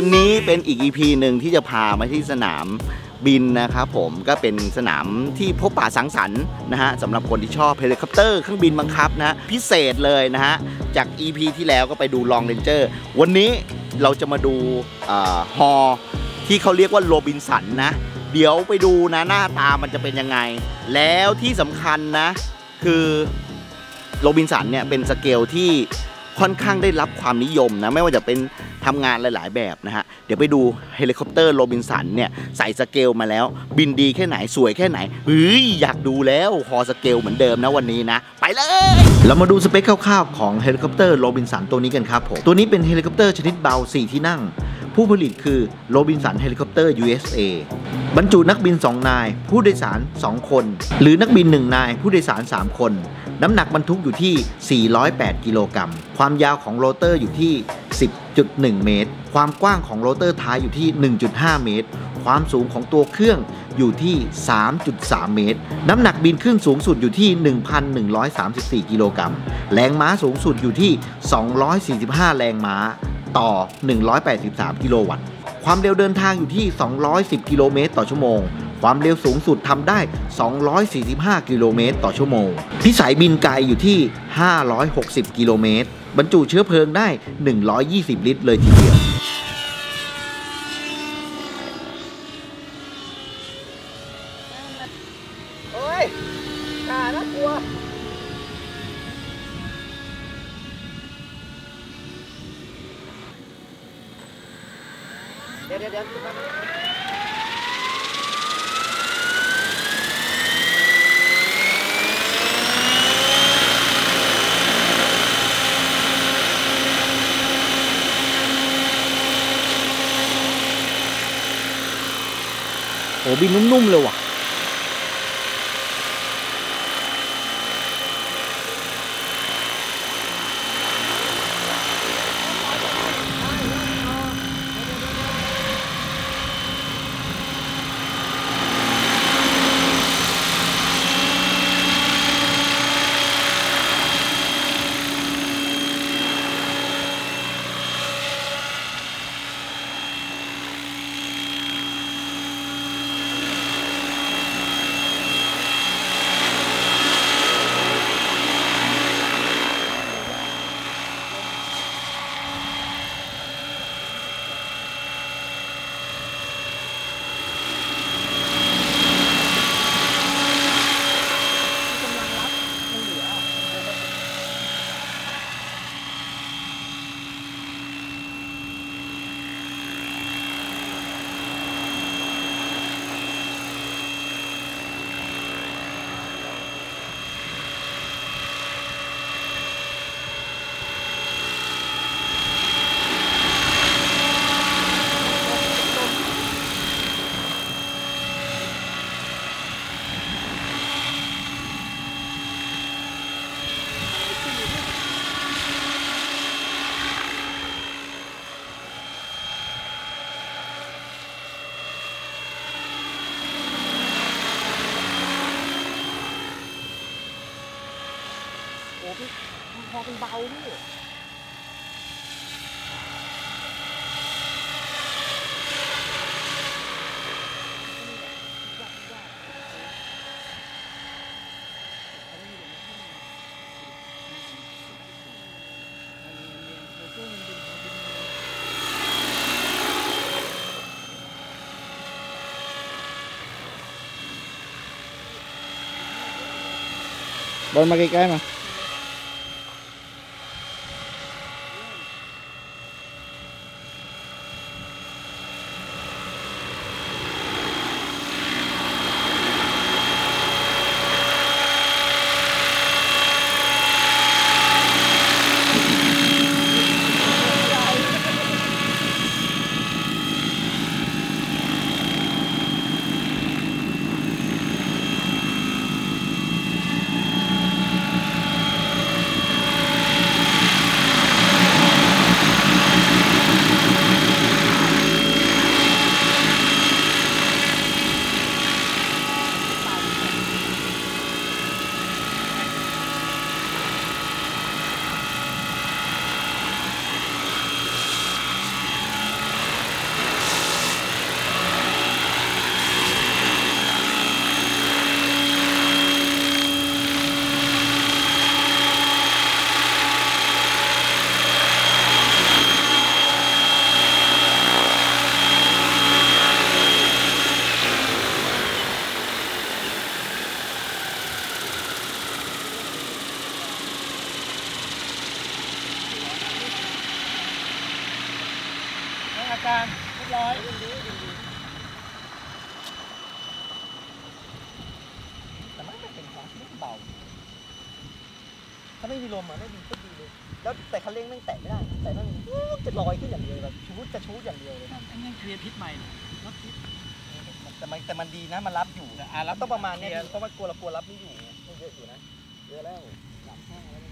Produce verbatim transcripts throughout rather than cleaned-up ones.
วันนี้เป็นอีก อี พี หนึ่งที่จะพามาที่สนามบินนะครับผมก็เป็นสนามที่พบปะสังสรรค์นะฮะสำหรับคนที่ชอบเฮลิคอปเตอร์เครื่องบินบังคับนะพิเศษเลยนะฮะจาก อี พี ที่แล้วก็ไปดูลองเรนเจอร์วันนี้เราจะมาดูฮอที่เขาเรียกว่าโรบินสันนะเดี๋ยวไปดูนะหน้าตามันจะเป็นยังไงแล้วที่สำคัญนะคือโรบินสันเนี่ยเป็นสเกลที่ค่อนข้างได้รับความนิยมนะไม่ว่าจะเป็นทำงานหลายๆแบบนะฮะเดี๋ยวไปดูเฮลิคอปเตอร์โรบินสันเนี่ยใส่สเกลมาแล้วบินดีแค่ไหนสวยแค่ไหนเฮ้ยอยากดูแล้วฮอสเกลเหมือนเดิมนะวันนี้นะไปเลยเรามาดูสเปคคร่าวๆของเฮลิคอปเตอร์โรบินสันตัวนี้กันครับผมตัวนี้เป็นเฮลิคอปเตอร์ชนิดเบาสี่ที่นั่งผู้ผลิตคือโรบินสันเฮลิคอปเตอร์ ยู เอส เอ บรรจุนักบินสองนายผู้โดยสารสองคนหรือนักบินหนึ่งนายผู้โดยสารสามคนน้ำหนักบรรทุกอยู่ที่สี่ร้อยแปดกิโลกรัมความยาวของโรเตอร์อยู่ที่ สิบจุดหนึ่ง เมตรความกว้างของโรเตอร์ท้ายอยู่ที่ หนึ่งจุดห้า เมตรความสูงของตัวเครื่องอยู่ที่ สามจุดสาม เมตรน้ำหนักบินขึ้นสูงสุดอยู่ที่ หนึ่งพันหนึ่งร้อยสามสิบสี่ กิโลกรัมแรงม้าสูงสุดอยู่ที่ สองร้อยสี่สิบห้า แรงม้าต่อ หนึ่งร้อยแปดสิบสาม กิโลวัตต์ความเร็วเดินทางอยู่ที่ สองร้อยสิบ กิโลเมตรต่อชั่วโมงความเร็วสูงสุดทำได้ สองร้อยสี่สิบห้า กิโลเมตรต่อชั่วโมงพิสัยบินไกลอยู่ที่ ห้าร้อยหกสิบ กิโลเมตรบรรจุเชื้อเพลิงได้ หนึ่งร้อยยี่สิบ ลิตรเลยทีเดียวโอ้ยน่าน่ากลัวเดี๋ยวเดี๋ยวเดี๋ยวโอ้บินนุ่มๆเลยว่ะพอเป็นเบาพี่บอลมาใกล้ๆมาการเรียบร้อยแต่ไม่เป็นของไม่เบาถ้าไม่มีลมอ่ะไม่ดีก็ดีเลยแล้วแต่คันเร่งแม่งแตะไม่ได้แต่นั่นจะลอยขึ้นอย่างเดียวแบบชูดจะชูดอย่างเดียวเลยอันนี้เคลียร์พิษใหม่รถพิษแต่มันแต่มันดีนะมันรับอยู่อ่ะรับต้องประมาณนี้เพราะว่ากลัวเรากลัวรับไม่อยู่ไงเยอะอยู่นะเยอะแล้วสามห้าแล้ว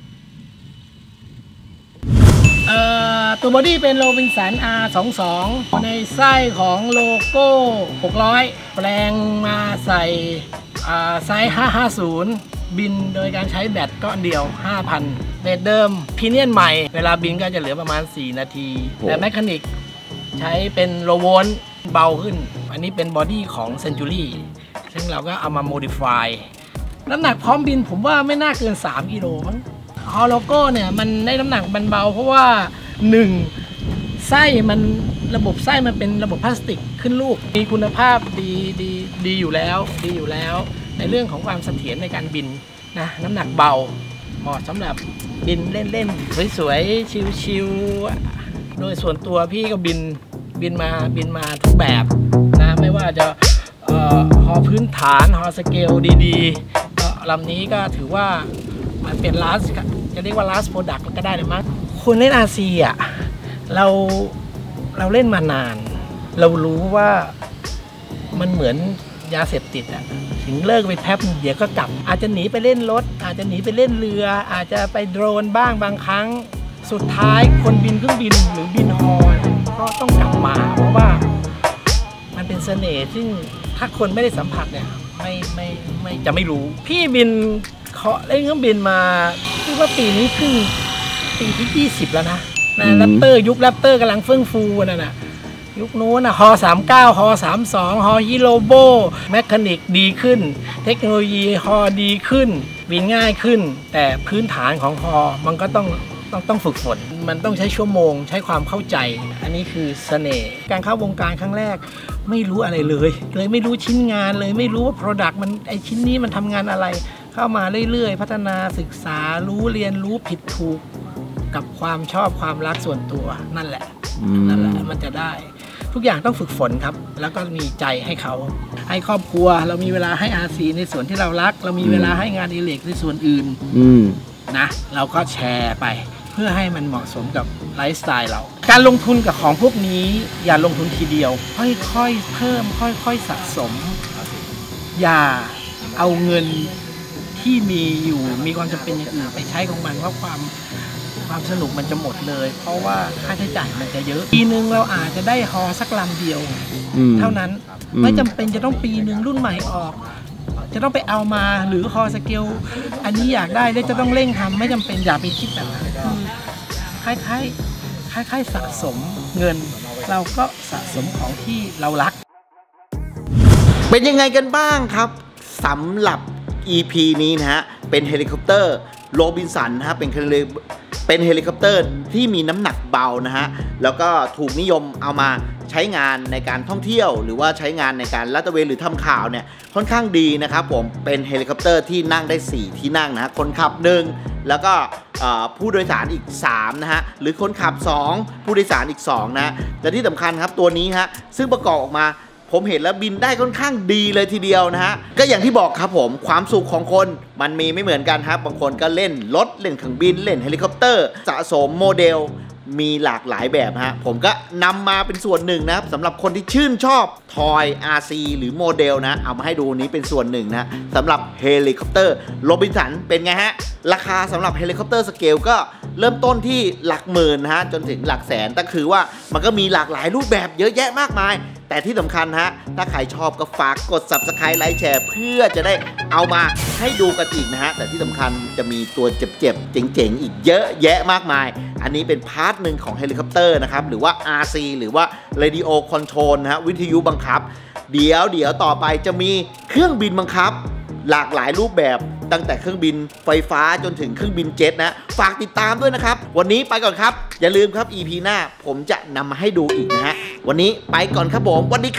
เอ่อตัวบอดี้เป็นโรบินสัน อาร์ สองสิบสอง ในไส้ของโลโก้หกร้อยแปลงมาใส่ไซส์ห้าห้าศูนย์บินโดยการใช้แบตก้อนเดียว ห้าพัน เบสเดิมพีเนียนใหม่เวลาบินก็จะเหลือประมาณสี่นาทีแต่แมคานิกใช้เป็นโลโวลต์เบาขึ้นอันนี้เป็นบอดี้ของ Century ซึ่งเราก็เอามา modify น้ำหนักพร้อมบินผมว่าไม่น่าเกินสามกิโลมั้งฮอลโลโก้เนี่ยมันได้น้ำหนักมันเบาเพราะว่าหนึ่งไส้มันระบบไส้มันเป็นระบบพลาสติกขึ้นลูกมีคุณภาพดีดีดีอยู่แล้วดีอยู่แล้วในเรื่องของความเสถียรในการบินนะน้ำหนักเบาเหมาะสำหรับบินเล่นๆสวยๆชิวๆโดยส่วนตัวพี่ก็บินบินมาบินมาทุกแบบนะไม่ว่าจะเอ่อฮอพื้นฐานฮอสเกลดีๆก็ลำนี้ก็ถือว่ามันเป็น last จะเรียกว่า last product ก็ได้เลยมั้งคนเล่น อาร์ ซี อ่ะเราเราเล่นมานานเรารู้ว่ามันเหมือนยาเสพติดอ่ะถึงเลิกไปแป๊บเดี๋ยวก็กลับอาจจะหนีไปเล่นรถอาจจะหนีไปเล่นเรืออาจจะไปโดรนบ้างบางครั้งสุดท้ายคนบินเครื่องบินหรือบินฮอก็ต้องกลับมาเพราะว่ามันเป็นเสน่ห์ซึ่งถ้าคนไม่ได้สัมผัสเนี่ยไม่ไม่ไม่จะไม่รู้พี่บินเคาะเล่นเครื่องบินมาคิดว่าปีนี้เพิ่งปีที่ยี่สิบแล้วนะนะแรปเตอร์ยุคแรปเตอร์กำลังเฟื่องฟูนั่นน่ะยุคนู้นนะฮอสามสิบเก้าฮอสามสิบสองฮอฮิโรโบแมคานิกดีขึ้นเทคโนโลยีฮอดีขึ้นบินง่ายขึ้นแต่พื้นฐานของฮอมันก็ต้องต้องต้องฝึกฝนมันต้องใช้ชั่วโมงใช้ความเข้าใจอันนี้คือเสน่ห์การเข้าวงการครั้งแรกไม่รู้อะไรเลยเลยไม่รู้ชิ้นงานเลยไม่รู้ว่า Product มันไอชิ้นนี้มันทำงานอะไรเข้ามาเรื่อยๆพัฒนาศึกษารู้เรียนรู้ผิดถูกกับความชอบความรักส่วนตัวนั่นแหละนั่นแหละมันจะได้ทุกอย่างต้องฝึกฝนครับแล้วก็มีใจให้เขาให้ครอบครัวเรามีเวลาให้ อาร์ ซี ในส่วนที่เรารักเรามีเวลาให้งานอิเล็กในส่วนอื่นนะเราก็แชร์ไปเพื่อให้มันเหมาะสมกับไลฟ์สไตล์เราการลงทุนกับของพวกนี้อย่าลงทุนทีเดียวค่อยๆเพิ่มค่อยๆสะสมอย่าเอาเงินที่มีอยู่มีความจำเป็นอย่างอื่นไปใช้ของมันเพราะความความสนุกมันจะหมดเลยเพราะว่าค่าใช้จ่ายมันจะเยอะปีนึงเราอาจจะได้ฮอสักลำเดียวเท่านั้นไม่จำเป็นจะต้องปีนึงรุ่นใหม่ออกจะต้องไปเอามาหรือฮอสเกลอันนี้อยากได้แล้วจะต้องเร่งทำไม่จำเป็นอย่าไปคิดแบบนั้นคือคล้ายๆคล้ายๆสะสมเงินเราก็สะสมของที่เรารักเป็นยังไงกันบ้างครับสำหรับ อี พี นี้นะฮะเป็นเฮลิคอปเตอร์โรบินสันนะฮะเป็นเป็นเฮลิคอปเตอร์ที่มีน้ำหนักเบานะฮะแล้วก็ถูกนิยมเอามาใช้งานในการท่องเที่ยวหรือว่าใช้งานในการลาดตระเวนหรือทำข่าวเนี่ยค่อนข้างดีนะครับผมเป็นเฮลิคอปเตอร์ที่นั่งได้สี่ที่นั่งนะฮะคนขับหนึ่งแล้วก็ผู้โดยสารอีกสามนะฮะหรือคนขับสองผู้โดยสารอีกสองนะแต่ที่สำคัญครับตัวนี้ฮะซึ่งประกอบออกมาผมเห็นแล้วบินได้ค่อนข้างดีเลยทีเดียวนะฮะก็อย่างที่บอกครับผมความสุขของคนมันมีไม่เหมือนกันครับบางคนก็เล่นรถเล่นเครื่องบินเล่นเฮลิคอปเตอร์สะสมโมเดลมีหลากหลายแบบฮะผมก็นำมาเป็นส่วนหนึ่งนะครับสำหรับคนที่ชื่นชอบทอย อาร์ ซี หรือโมเดลนะเอามาให้ดูนี้เป็นส่วนหนึ่งนะสำหรับเฮลิคอปเตอร์โรบินสันเป็นไงฮะราคาสำหรับเฮลิคอปเตอร์สเกลก็เริ่มต้นที่หลักหมื่นนะฮะจนถึงหลักแสนแต่คือว่ามันก็มีหลากหลายรูปแบบเยอะแยะมากมายแต่ที่สำคัญฮะถ้าใครชอบก็ฝากกด ซับสไครบ์ ไลค์แชร์เพื่อจะได้เอามาให้ดูกันอีกนะฮะแต่ที่สำคัญจะมีตัวเจ็บๆเจ๋งๆอีกเยอะแยะมากมายอันนี้เป็นพาร์ทหนึ่งของเฮลิคอปเตอร์นะครับหรือว่า อาร์ ซี หรือว่า Radio Control นะฮะวิทยุบังคับเดี๋ยวเดี๋ยวต่อไปจะมีเครื่องบินบังคับหลากหลายรูปแบบตั้งแต่เครื่องบินไฟฟ้าจนถึงเครื่องบินเจ็ตนะฝากติดตามด้วยนะครับวันนี้ไปก่อนครับอย่าลืมครับ อี พี หน้าผมจะนำมาให้ดูอีกนะฮะวันนี้ไปก่อนครับผมสวัสดี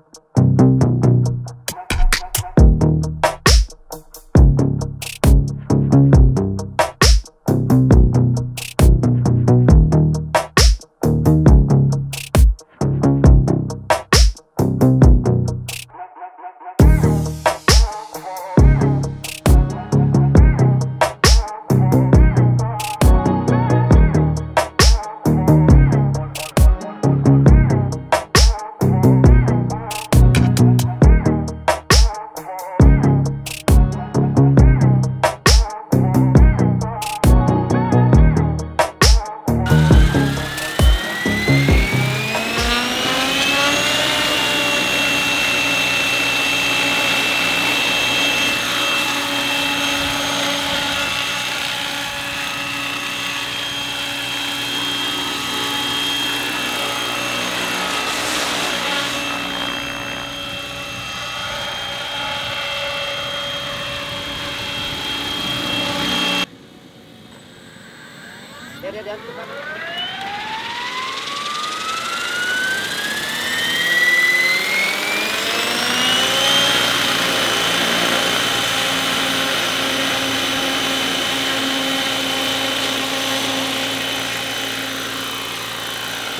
ครับ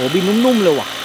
บินนุ่มๆเลยว่ะ